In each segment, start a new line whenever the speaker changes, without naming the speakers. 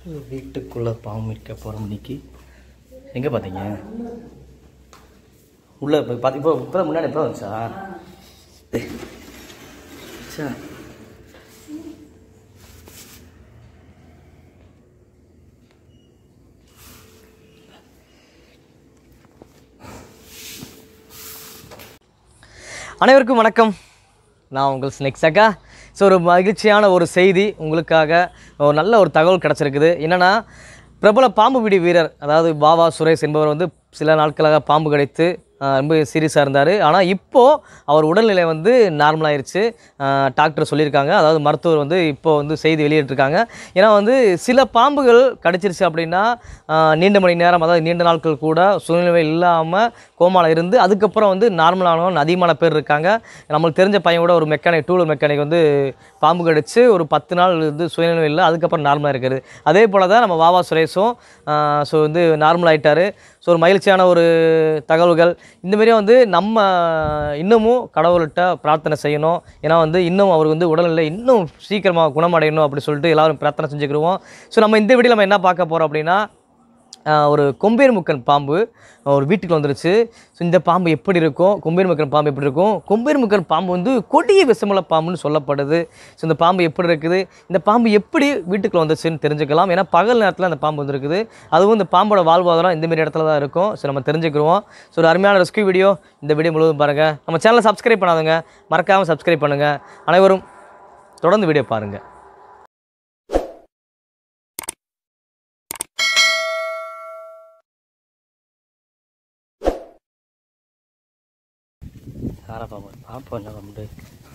வீட்டுக்குள்ளே பாம்பு மிக்க போகிற மணிக்கு எங்கே பார்த்தீங்க? உள்ளே போய் பார்த்து இப்போ முன்னாடி எப்போ வந்துச்சா? சார் அனைவருக்கும் வணக்கம். நான் உங்கள் ஸ்னேக்ஸ் அக்கா. ஸோ ஒரு மகிழ்ச்சியான ஒரு செய்தி உங்களுக்காக, ஒரு நல்ல ஒரு தகவல் கிடச்சிருக்குது. என்னென்னா, பிரபல பாம்பு பிடி வீரர், அதாவது பாபா சுரேஷ் என்பவர் வந்து சில நாட்களாக பாம்பு கடித்து ரொம்ப சீரியஸாக இருந்தார். ஆனால் இப்போது அவர் உடல்நிலை வந்து நார்மலாகிருச்சு, டாக்டர் சொல்லியிருக்காங்க. அதாவது மருத்துவர் வந்து இப்போது வந்து செய்தி வெளியிட்டிருக்காங்க. ஏன்னா வந்து சில பாம்புகள் கடிச்சிருச்சு அப்படின்னா நீண்ட மணி நேரம், அதாவது நீண்ட நாட்கள் கூட சூழ்நிலை இல்லாமல் கோமாவில் இருந்து அதுக்கப்புறம் வந்து நார்மலானவங்க அதிகமான பேர் இருக்காங்க. நம்மளுக்கு தெரிஞ்ச பையன் கூட ஒரு மெக்கானிக், டூலர் மெக்கானிக் வந்து பாம்பு கடிச்சு ஒரு 10 நாள் வந்து சுயநிலை இல்லை, அதுக்கப்புறம் நார்மலாக இருக்கிறது. அதே போல் தான் நம்ம பாபா சுரேஷும் ஸோ வந்து நார்மல் ஆகிட்டார். ஸோ ஒரு மகிழ்ச்சியான ஒரு தகவல்கள். இந்தமாரியே வந்து நம்ம இன்னமும் கடவுள்கிட்ட பிரார்த்தனை செய்யணும். ஏன்னா வந்து இன்னும் அவருக்கு வந்து உடல்நிலை இன்னும் சீக்கிரமாக குணமடையணும் அப்படி சொல்லிட்டு எல்லோரும் பிரார்த்தனை செஞ்சுக்கிடுவோம். ஸோ நம்ம இந்த வீடியோவில் நம்ம என்ன பார்க்க போகிறோம் அப்படின்னா, ஒரு கொம்பேர்முக்கன் பாம்பு ஒரு வீட்டுக்கு வந்துருச்சு. ஸோ இந்த பாம்பு எப்படி இருக்கும், கொம்பேர்முக்கன் பாம்பு எப்படி இருக்கும்? கொம்பேர்முக்கன் பாம்பு வந்து கொடிய விஷமுள்ள பாம்புன்னு சொல்லப்படுது. ஸோ இந்த பாம்பு எப்படி இருக்குது, இந்த பாம்பு எப்படி வீட்டுக்குள்ள வந்துச்சுன்னு தெரிஞ்சுக்கலாம். ஏன்னா பகல் நேரத்தில் அந்த பாம்பு வந்துருக்குது. அதுவும் இந்த பாம்போட வாழ்வாதாரம் இந்தமாரி இடத்துல தான் இருக்கும். ஸோ நம்ம தெரிஞ்சுக்கிடுவோம். ஸோ ஒரு அருமையான ரெஸ்கியூ வீடியோ, இந்த வீடியோ முழுவதும் பாருங்கள். நம்ம சேனலை சப்ஸ்கிரைப் பண்ணாதுங்க, மறக்காமல் சப்ஸ்கிரைப் பண்ணுங்கள். அனைவரும் தொடர்ந்து வீடியோ பாருங்கள். சாரா பாம்பு பாப்பா என்ன பாம்பு?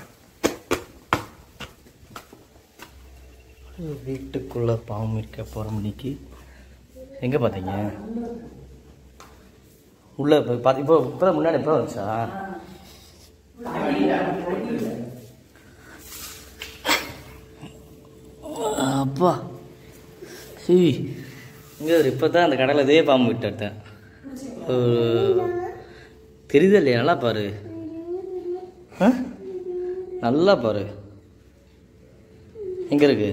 வீட்டுக்குள்ளே பாம்பு மிக்க போகிற மணிக்கு எங்கே பார்த்தீங்க? உள்ளே போய் பார்த்து இப்போ முன்னாடி எப்போ வந்துச்சா? அப்பா சரி, இங்கே இப்போ தான் அந்த கடையில் இதே பாம்பு விட்டு எடுத்தேன். தெரியுது இல்லையா? நல்லா பாரு, நல்லா பாரு, எங்கே இருக்கு?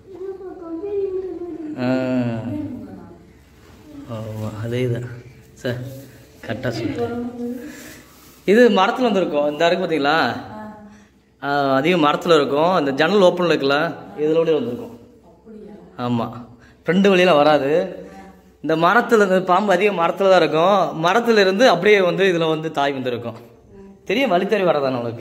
அதே தான் சார், கரெக்டாக சொல்லிட்டேன். இது மரத்தில் வந்துருக்கும். இந்த இருக்கு பார்த்தீங்களா, அதிகம் மரத்தில் இருக்கும். அந்த ஜன்னல் ஓப்பனில் இருக்குல்ல, இதில் வழியில் வந்துருக்கும். ஆமாம், ஃப்ரெண்டு வழியெலாம் வராது. இந்த மரத்தில், இந்த பாம்பு அதிகம் மரத்தில் தான் இருக்கும். மரத்தில் இருந்து அப்படியே வந்து இதில் வந்து தாய் வந்துருக்கும். தெரியும், வழித்தறி வரதானே உனக்கு?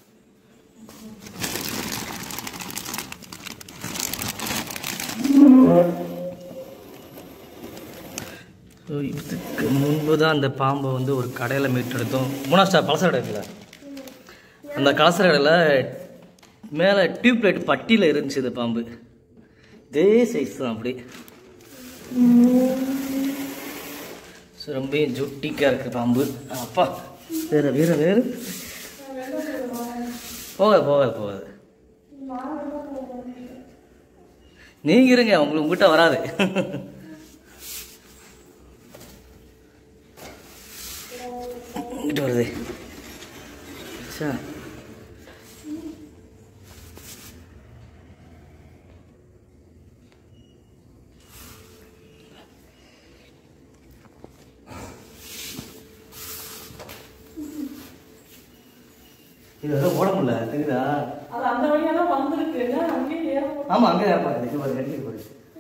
ஸோ இதுக்கு முன்பு தான் அந்த பாம்பை வந்து ஒரு கடையில் மீட்டெடுத்தோம். 3 ஸ்டார் பழச கடை இருக்குல்ல, அந்த கலசர கடையில் மேலே டியூப்லைட் பட்டியில் இருந்துச்சு இந்த பாம்பு. இதே சைஸ் தான் அப்படி. ஸோ ரொம்ப ஜுட்டிக்காக இருக்குது பாம்பு. அப்பா வேறு வேறு வேறு போகாது. நீங்கள் இருங்க, உங்கள்கிட்ட வராது. இங்கிட்ட வருது சார். இது ஓட முடியல, தெரியுதா? ஆமா, அங்கே போகுது.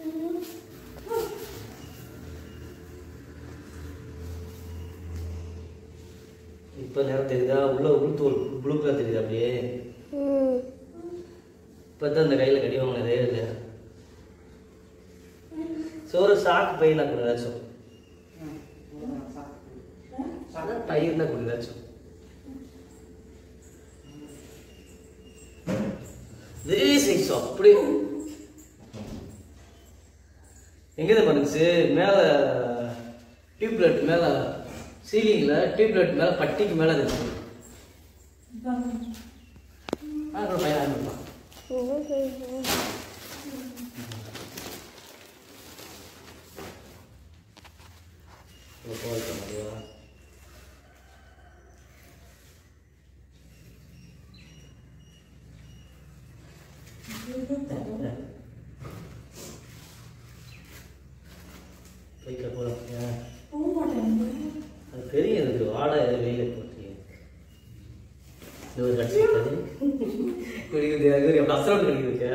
இப்போ நேரம் தெரியுதா? உள்ள உள்தோல் ப்ளூ கலர் தெரியுதா? அப்படியே இப்போ தான் இந்த கையில் கடி வாங்கினதே இல்லை. சோறு சாக்கு பையனா கூட ஏதாச்சும் பயிர் தான் கூட ஏதாச்சும் அப்படி எங்கேதான் பண்ணுச்சு? மேலே டியூப்லைட் மேலே, சீலிங்கில் டியூப்லைட் மேலே, பட்டிக்கு மேலே இருக்கு. பையன் பைக்கில் போகிறோம்.
போக மாட்டேன்.
அது தெரியும், எனக்கு வாடகை வெயில போட்டு இது ஒரு கட்சி குடிக்கிறது எப்படி அசரோட்டு கிடைக்குது.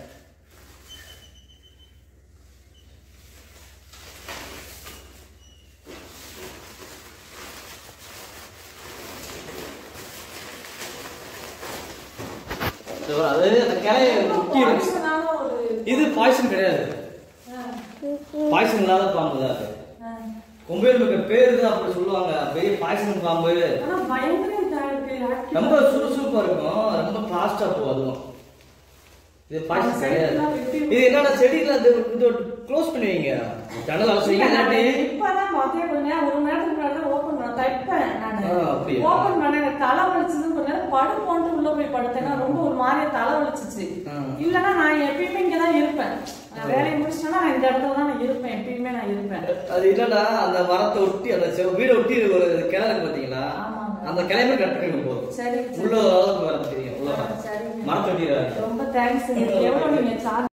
அது அந்த கிளைய இது பாய்சன் கிடையாது, பாய்சன் இல்லாத பாம்பு தான் அது. கொம்பேலுக்கு பேரு தான் அப்படி சொல்லுவாங்க, பெரிய பாய்சன் பாம்பு. ரொம்ப சுறுசுறுப்பா இருக்கும், ரொம்ப ஃபாஸ்டா போகும். அதுவும் இது பாய்சன் கிடையாது. இது என்னன்னா செடியில இது க்ளோஸ் பண்ணுவீங்க, ஜன்னல் அவசியம் இல்லாட்டி.
இப்பதான் மதியம் கொஞ்ச நேரம் ஒரு நேரத்துக்கு முன்னாடி தான் ஓபன் பண்ண தைப்பேன் நான். ஓபன் பண்ண எனக்கு தலை வலிச்சது, கொஞ்ச நேரம் படுப்போன்ட்டு உள்ள போய் படுத்தேன்னா ரொம்ப ஒரு மாதிரியா தலை வலிச்சிச்சு. இல்லன்னா நான் எப்பயுமே இங்கதான் இருப்பேன், வேலையை முடிச்சிட்டேன்னா இந்த இடத்துல தான் நான் இருப்பேன், எப்பயுமே நான் இருப்பேன்.
அது என்னன்னா அந்த மரத்தை ஒட்டி அந்த வீடை ஒட்டி ஒரு கிளை இருக்கு பாத்தீங்களா, அந்த கிளைமே கட் பண்ணி போதும்.
சரி,
உள்ள அளவுக்கு வர தெரியும், உள்ள மரத்தை ஒட்டி.
ரொம்ப தேங்க்ஸ். எவ்வளவு நீங்க சார்ஜ்